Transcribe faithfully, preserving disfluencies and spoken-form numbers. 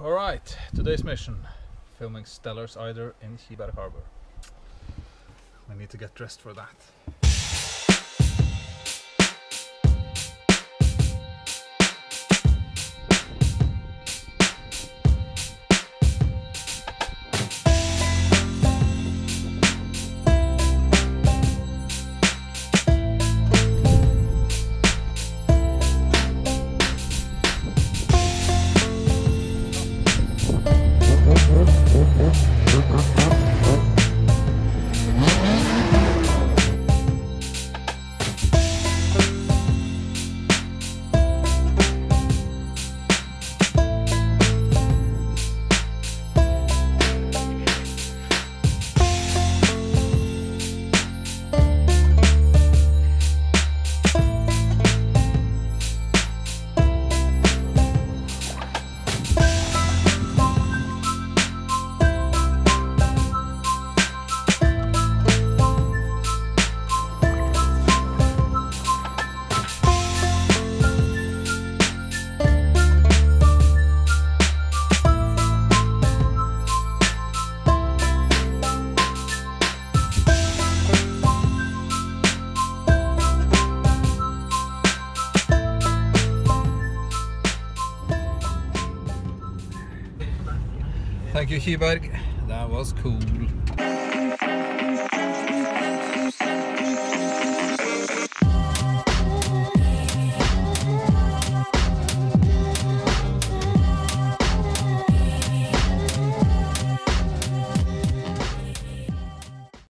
Alright, today's mission, filming Stellers Eiders in Kiberg harbour. I need to get dressed for that. Thank you, Kiberg. That was cool.